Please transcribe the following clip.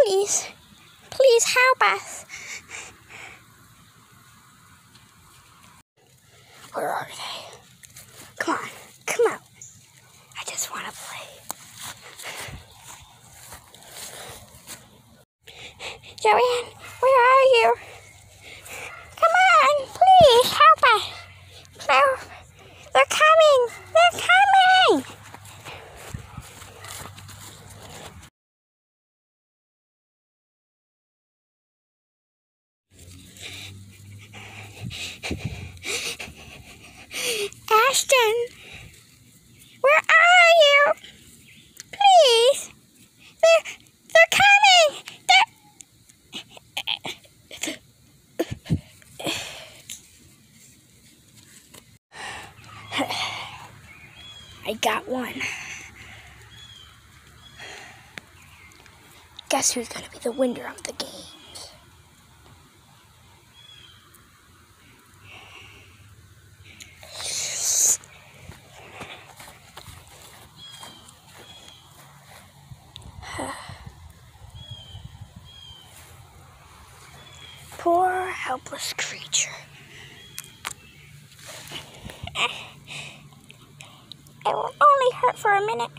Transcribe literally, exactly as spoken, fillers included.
Please, please help us. Where are they? Come on, come out. I just want to play. Joanne, where are you? Come on, please help us. They're, they're coming. They're coming. Ashton, where are you? Please. They're, they're coming. They're... I got one. Guess who's going to be the winner of the games? Poor, helpless creature. It will only hurt for a minute.